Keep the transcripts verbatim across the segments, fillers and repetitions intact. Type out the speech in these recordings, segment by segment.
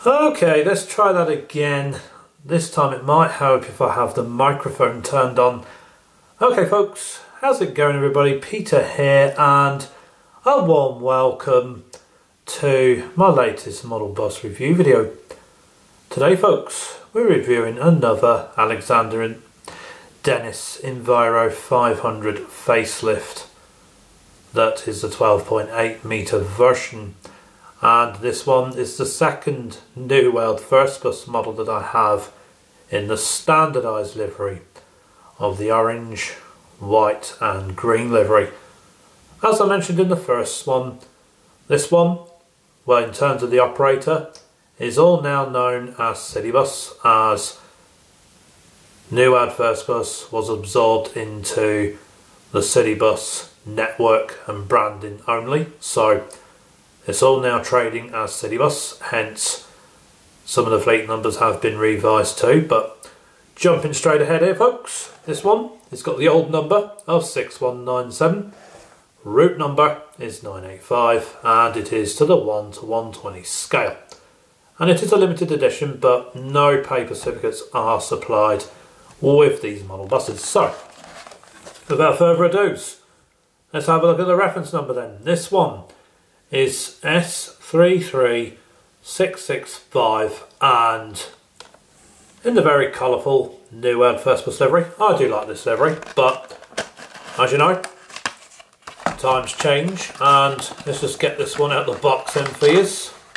Okay, let's try that again. This time it might help if I have the microphone turned on. Okay folks, how's it going everybody? Peter here and a warm welcome to my latest model bus review video. Today folks, we're reviewing another Alexander-Dennis Enviro five hundred facelift. That is the twelve point eight metre version. And this one is the second New World First Bus model that I have in the standardised livery of the orange, white and green livery. As I mentioned in the first one, this one, well in terms of the operator, is all now known as Citybus, as New World First Bus was absorbed into the Citybus network and branding only. So it's all now trading as Citybus, hence some of the fleet numbers have been revised too. But jumping straight ahead here folks, this one has got the old number of six one nine seven, route number is nine eight five and it is to the one to one twenty scale. And it is a limited edition, but no paper certificates are supplied with these model buses. So without further ado, let's have a look at the reference number then. This one is S three three six six five and in the very colourful New World First Bus livery. I do like this livery, but as you know, times change, and let's just get this one out of the box then for you.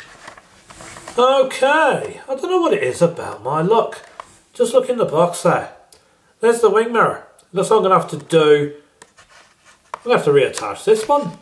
Okay, I don't know what it is about my luck. Just look in the box there. There's the wing mirror. Looks like I'm going to have to do, I'm going to have to reattach this one.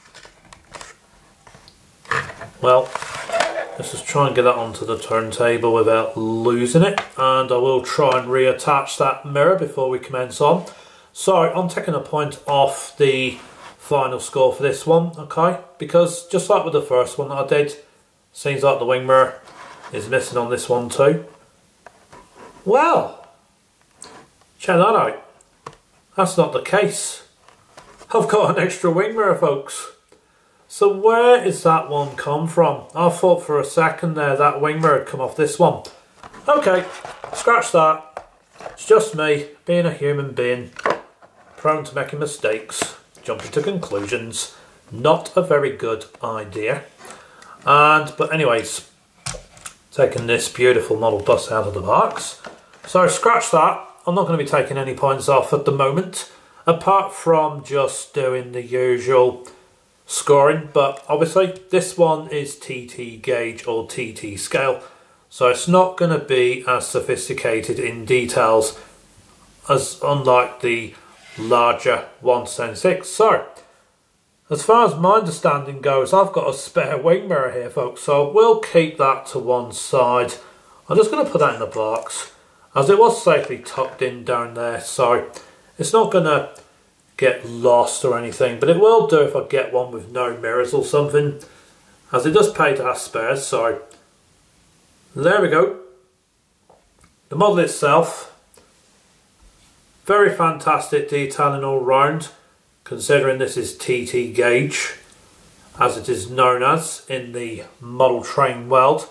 Well, let's just try and get that onto the turntable without losing it, and I will try and reattach that mirror before we commence on. So I'm taking a point off the final score for this one, okay, because just like with the first one that I did, seems like the wing mirror is missing on this one too. Well, check that out, that's not the case. I've got an extra wing mirror folks. So where is that one come from? I thought for a second there that wing mirror had come off this one. Okay, scratch that. It's just me being a human being, prone to making mistakes, jumping to conclusions. Not a very good idea. And but anyways, taking this beautiful model bus out of the box. So scratch that. I'm not going to be taking any points off at the moment, apart from just doing the usual scoring, but obviously this one is T T gauge or T T scale, so it's not going to be as sophisticated in details as unlike the larger one ten six. So as far as my understanding goes, I've got a spare wing mirror here folks, so we'll keep that to one side. I'm just going to put that in the box as it was safely tucked in down there, so it's not going to get lost or anything, but it will do if I get one with no mirrors or something, as it does pay to have spares. So there we go. The model itself, very fantastic detailing all round, considering this is T T gauge as it is known as in the model train world.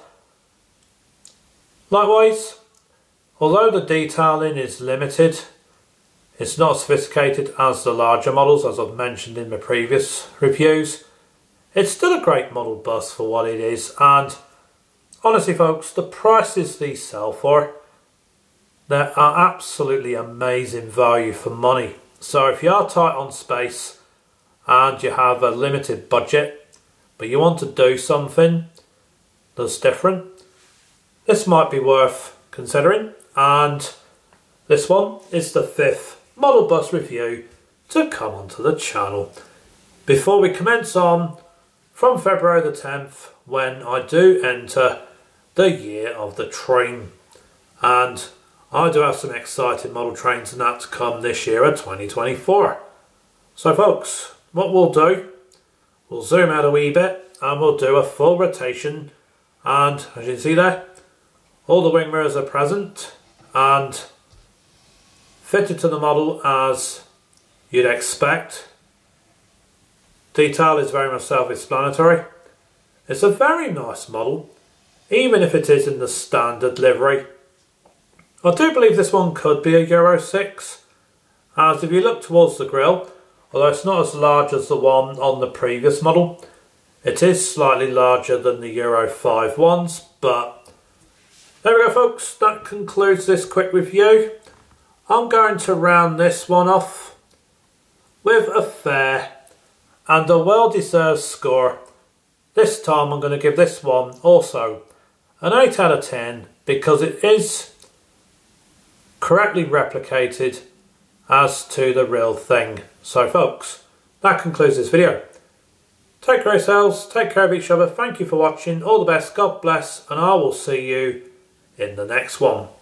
Likewise, although the detailing is limited, it's not as sophisticated as the larger models, as I've mentioned in my previous reviews. It's still a great model bus for what it is, and honestly folks, the prices these sell for, they are absolutely amazing value for money. So if you are tight on space and you have a limited budget, but you want to do something that's different, this might be worth considering. And this one is the fifth model bus review to come onto the channel before we commence on from February the tenth, when I do enter the year of the train, and I do have some exciting model trains and that to come this year of twenty twenty-four. So folks, what we'll do, we'll zoom out a wee bit and we'll do a full rotation, and as you can see there, all the wing mirrors are present and fitted to the model as you'd expect. Detail is very much self-explanatory. It's a very nice model. even if it is in the standard livery. I do believe this one could be a Euro six, as if you look towards the grille, although it's not as large as the one on the previous model, it is slightly larger than the Euro five ones, but there we go folks, that concludes this quick review. I'm going to round this one off with a fair and a well-deserved score. This time I'm going to give this one also an eight out of ten because it is correctly replicated as to the real thing. So folks, that concludes this video. Take care of yourselves, take care of each other, thank you for watching, all the best, God bless, and I will see you in the next one.